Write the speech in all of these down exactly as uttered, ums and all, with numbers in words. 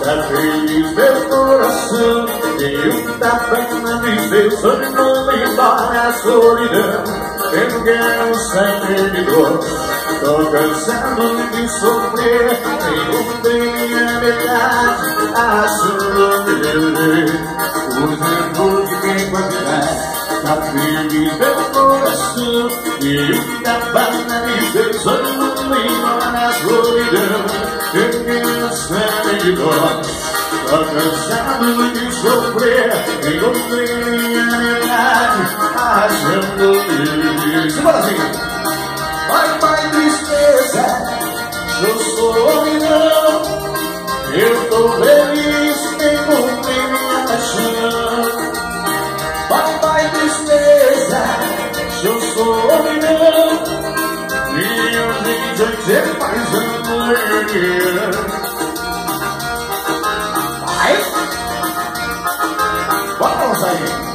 pra feliz meu coração. E um tapa na vida, sonho não embora a solidão. Eu não quero saber de dor, tô cansado de sofrer. Encontrei a metade, a solidão. O tempo de quem pode dar, pra feliz meu coração. E um tapa na vida, sonho não embora a solidão. Eu não quero saber de dor, tô cansado de sofrer. Encontrei a metade, achando-me. Simbora assim. Vai, vai, tristeza, eu solidão. Eu tô feliz, encontrei minha paixão. Vai, vai, tristeza, eu solidão. E hoje já sei mais amanhã. Vai! Vamos aí!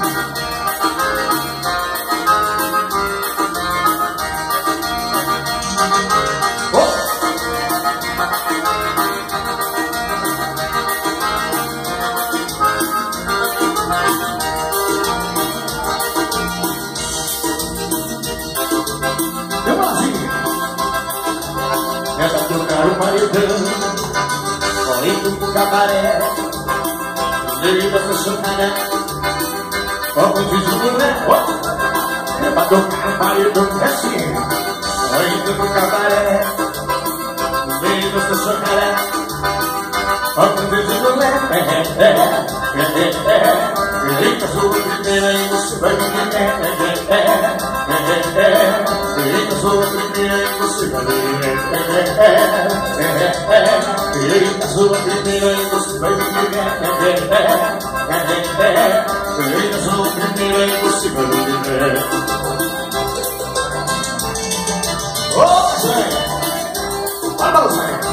Essa tocar o paredão, correndo pro cabaré, devido a essa chocada, como diz o mulher. É pra tocar o paredão, é assim, correndo pro cabaré, devido a essa chocada, como diz o mulher. É, é, é, é, é. Eita, sou a primeira e você vai me ver. É, é, é, é. Eita, sou a primeira e você vai me ver. É, é, é. Eita, sou a primeira e você vai me ver. É, é, é. Eita, sou a primeira e você vai me ver. Ô, Zé! Vai para o Zé!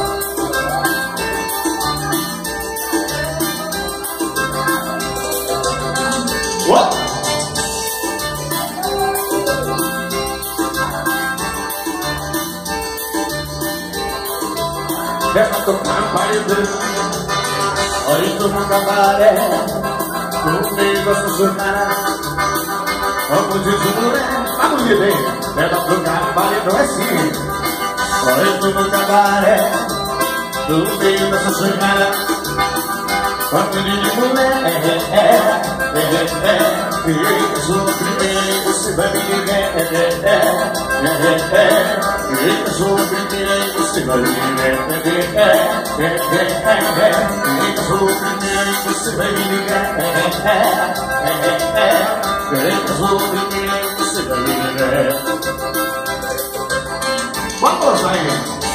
Deixa tocar o paredão, olhando no cabaré, comigo essa jornada, como diz o mulher. Vamos viver, deixa tocar o paredão, é sim. Olhando no cabaré, comigo essa jornada, como diz o mulher. É, é, é, é. Eu sou a primeira e você vai me ver. É, é, é, é. Eu sou a primeira e você vai me ver. É, é, é, é. Eu sou a primeira e você vai me ver. É, é, é. Eu sou a primeira e você vai me ver. Vamos aí.